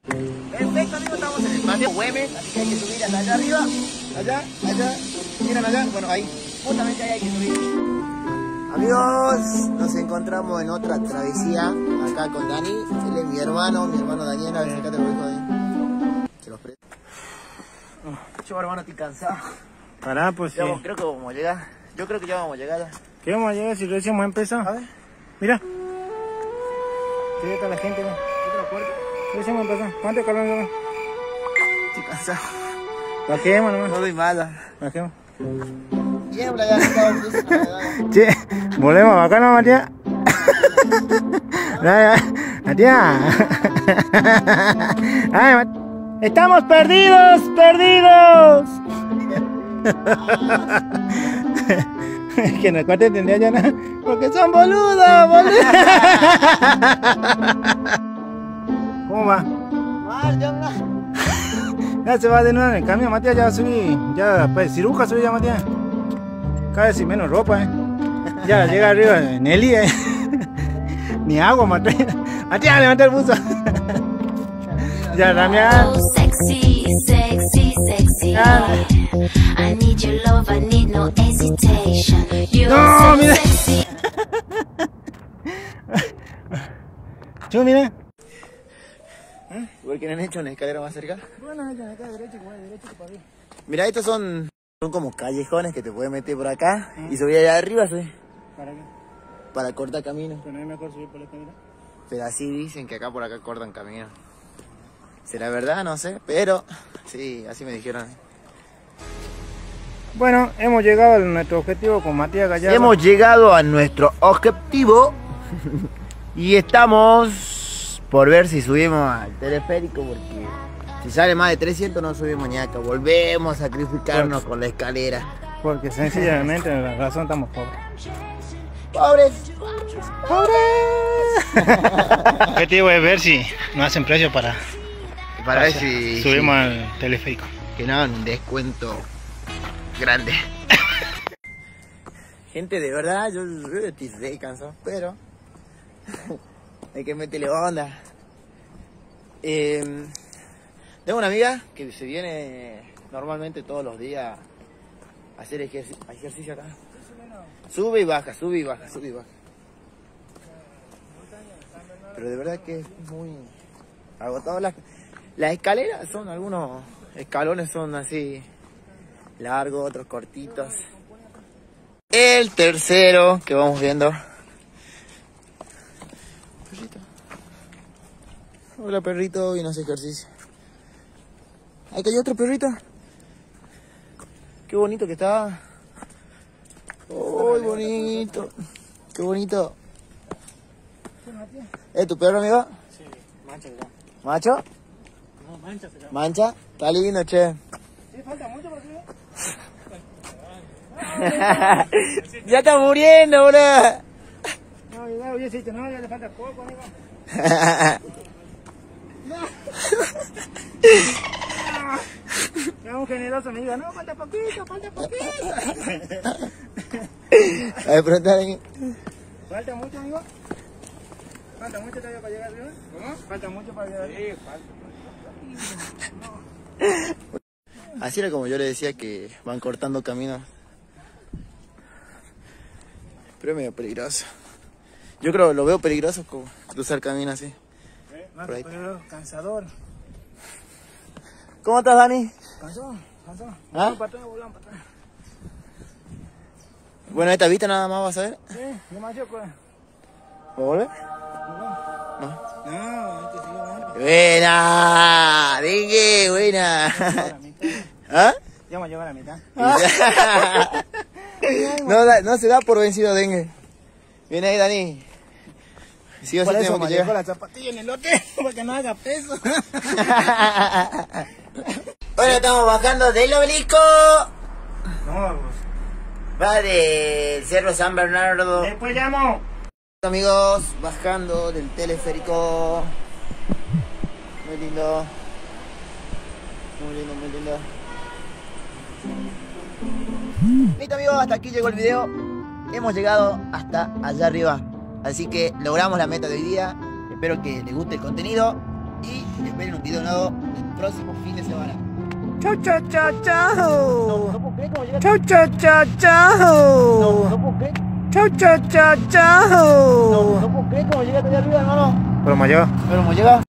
Perfecto, amigos, estamos en el Paseo Güemes, así que hay que subir hasta allá arriba. Allá, miren allá, bueno, ahí, justamente ahí hay que subir. Amigos, nos encontramos en otra travesía, acá con Dani. Él es mi hermano Daniel, a ver, acá te lo dejo ahí. Se los presto. Yo, hermano, estoy cansado. Pará, pues sí. Creo que vamos a llegar. Yo creo que ya vamos a llegar. ¿Qué vamos a llegar si recién hemos empezado? A ver. Mira. ¿Qué está la gente? Recién hemos empezado. ¿Cuánto calor hay? Estoy cansado. Bajemos nomás. No doy mala. Bajemos. Niebla ya, no. Che, volvemos a bajar, ¿no, Matías? Matías. Ay, estamos perdidos. Que no te entendía ya nada. Porque son boludos. ¿Cómo va? Mal, ya no. Ya se va de nuevo en el camión, Matías. Ya va a subir. Ya, pues, ciruja subir ya, Matías. Cada vez sin menos ropa, Ya llega arriba Nelly, Ni agua, Matías. Matías, levanta el buzo. Ya, Damián. Sexy. I need your love, I need no hesitation. No, mira. Yo, mira. Igual que han hecho una escalera más cerca. Bueno, acá derecho que para arriba. Mira, estos son como callejones que te puedes meter por acá y subir allá arriba, ¿sí? ¿Para qué? Para cortar camino. Pero no es mejor subir por la escalera. Pero así dicen que acá por acá cortan camino. ¿Será verdad? No sé, pero sí, así me dijeron. Bueno, hemos llegado a nuestro objetivo con Matías Gallardo. Hemos llegado a nuestro objetivo y estamos por ver si subimos al teleférico, porque si sale más de 300 no subimos ni acá. Volvemos a sacrificarnos con la escalera. Porque sencillamente en la razón estamos pobres. El objetivo es ver si nos hacen precio para ver si subimos al teleférico. Que no hagan un descuento grande. Gente, de verdad, yo estoy re cansado, pero hay que meterle onda. Tengo una amiga que se viene normalmente todos los días a hacer ejercicio acá. Sube y baja. Pero de verdad que es muy agotado. Las escaleras son, algunos escalones son así largos, otros cortitos. El tercero que vamos viendo. Perrito. Hola, perrito, y no hace ejercicio. Acá hay otro perrito. Qué bonito que está. ¡Oh, bonito! ¡Qué bonito! ¿Es tu perro, amigo? Sí, mancha ya. ¿Macho? No, mancha se llama. ¿Mancha? Está lindo, che. Sí, falta mucho para que... Ya está muriendo, boludo. No, ya hubiese dicho, no, ya le falta poco, amigo. No. Un generoso me diga, no, falta poquito. A ver, preguntar. ¿Falta mucho, amigo? ¿Falta mucho todavía para llegar arriba? ¿Cómo? ¿Falta mucho para llegar arriba? Sí, falta. Así era como yo le decía, que van cortando caminos. Pero es medio peligroso. Yo creo, lo veo peligroso como cruzar camino así. No, pero cansador. ¿Cómo estás, Dani? Cansado. ¿Ah? Para atrás, volamos para atrás. Bueno, esta vista nada más vas a ver. Sí, no más yo, pues. ¿Va a volver? No, este sigue adelante. Buena, dengue, buena. ¿Ah? Ya vamos a llegar a la mitad. No se da por vencido dengue. Viene ahí, Dani. Sí, Por sí, eso tenemos me que dejó llegar. la zapatilla en el lote, para que no haga peso. Bueno, estamos bajando del obelisco. No, Va del Cerro San Bernardo. después llamo. Amigos, bajando del teleférico. Muy lindo. Muy lindo. Listo, amigos, hasta aquí llegó el video. Hemos llegado hasta allá arriba. Así que logramos la meta de hoy día. Espero que les guste el contenido. Y esperen un video nuevo el próximo fin de semana. Chau, chau, chau, chau. No puedo creer cómo llega. Chau, chau, chau, chau. No puedo creer. Chau, chau, chau, chau. No puedo creer cómo llega hasta allá arriba, hermano. Pero me lleva. Pero hemos llegado.